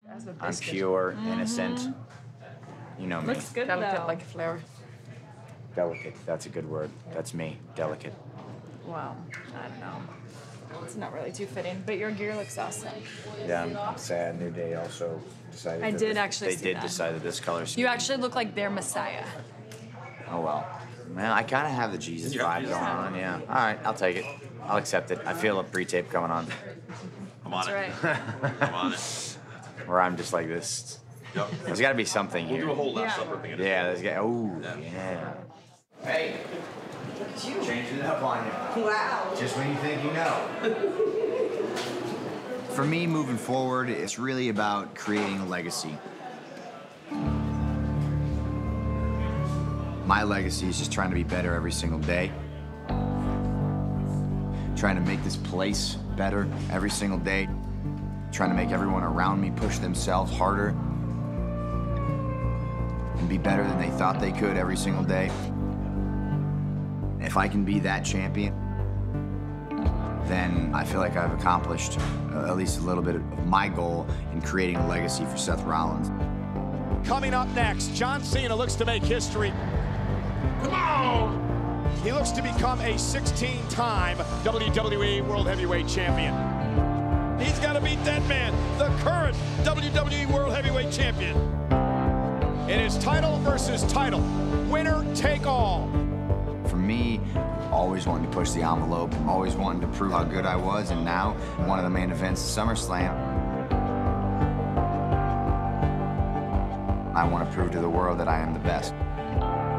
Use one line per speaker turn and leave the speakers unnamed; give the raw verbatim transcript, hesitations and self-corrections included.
I'm pure, mm-hmm. innocent. You know me.
Looks good,
Delicate
though.
like a flower.
Delicate. That's a good word. That's me. Delicate.
Wow. I don't know. It's not really too fitting, but your gear looks awesome.
Yeah, I'm, I'm sad. New Day also decided.
I
that
did
this,
actually
They
see
did
that.
decide that this color.
You actually look like their Messiah.
Oh well. Man, I kind of have the Jesus vibe going on. Yeah. All right, I'll take it. I'll accept it. I feel a pre-tape coming on.
I'm on
That's
it.
right.
I'm on it.
Where I'm just like this.
Yep.
There's got to be something
We'll
here.
do a whole Last
Yeah.
Supper thing.
Yeah, there's got. Oh,
Yeah.
yeah. Hey, changing it up on you.
Wow.
Just when you think you know. For me, moving forward, it's really about creating a legacy. My legacy is just trying to be better every single day. Trying to make this place better every single day. Trying to make everyone around me push themselves harder and be better than they thought they could every single day. If I can be that champion, then I feel like I've accomplished uh, at least a little bit of my goal in creating a legacy for Seth Rollins.
Coming up next, John Cena looks to make history. Come on! He looks to become a sixteen-time W W E World Heavyweight Champion. He's got to beat that man, the current W W E World Heavyweight Champion. It is title versus title. Winner take all.
For me, always wanting to push the envelope, always wanting to prove how good I was, and now one of the main events, SummerSlam. I want to prove to the world that I am the best.